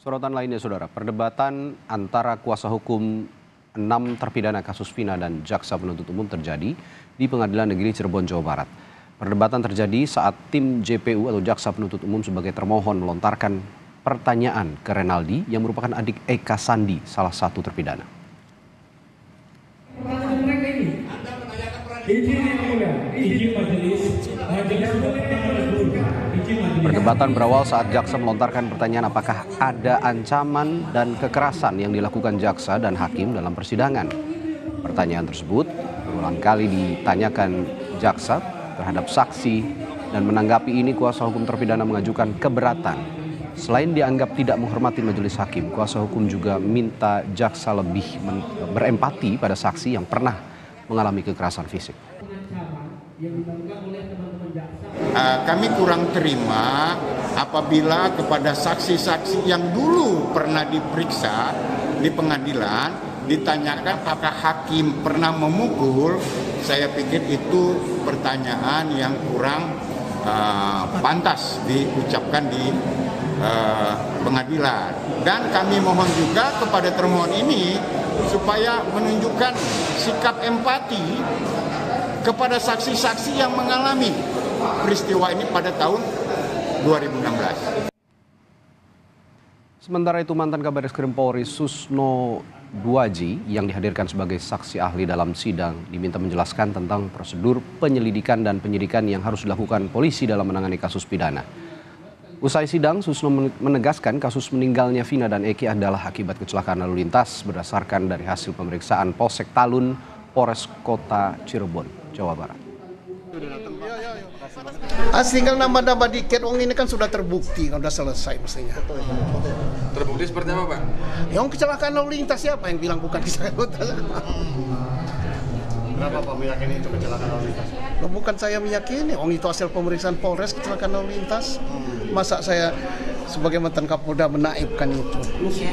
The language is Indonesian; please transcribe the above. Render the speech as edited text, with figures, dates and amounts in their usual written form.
Sorotan lainnya, Saudara, perdebatan antara kuasa hukum 6 terpidana kasus Vina dan jaksa penuntut umum terjadi di Pengadilan Negeri Cirebon, Jawa Barat. Perdebatan terjadi saat tim JPU atau jaksa penuntut umum sebagai termohon melontarkan pertanyaan ke Renaldi yang merupakan adik Eka Sandi, salah satu terpidana. Perdebatan berawal saat jaksa melontarkan pertanyaan apakah ada ancaman dan kekerasan yang dilakukan jaksa dan hakim dalam persidangan. Pertanyaan tersebut berulang kali ditanyakan jaksa terhadap saksi, dan menanggapi ini kuasa hukum terpidana mengajukan keberatan. Selain dianggap tidak menghormati majelis hakim, kuasa hukum juga minta jaksa lebih berempati pada saksi yang pernah mengalami kekerasan fisik. Kami kurang terima apabila kepada saksi-saksi yang dulu pernah diperiksa di pengadilan ditanyakan apakah hakim pernah memukul. Saya pikir itu pertanyaan yang kurang pantas diucapkan di pengadilan. Dan kami mohon juga kepada termohon ini supaya menunjukkan sikap empati kepada saksi-saksi yang mengalami peristiwa ini pada tahun 2016. Sementara itu, mantan Kabar Eskrim Polri Susno Duaji yang dihadirkan sebagai saksi ahli dalam sidang diminta menjelaskan tentang prosedur penyelidikan dan penyidikan yang harus dilakukan polisi dalam menangani kasus pidana. Usai sidang, Susno menegaskan kasus meninggalnya Vina dan Eki adalah akibat kecelakaan lalu lintas berdasarkan dari hasil pemeriksaan Polsek Talun, Polres Kota Cirebon, Jawa Barat. Tinggal nambah-nambah dikit, ini kan sudah terbukti, kan sudah selesai mestinya. Terbukti seperti apa, Pak? Yang kecelakaan lalu lintas, siapa yang bilang bukan kecelakaan lalu lintas? Kenapa Pak meyakini itu kecelakaan lalu lintas? Bukan saya meyakini, itu hasil pemeriksaan Polres kecelakaan lalu lintas. Masa saya sebagai mantan Kapolda menaibkan itu?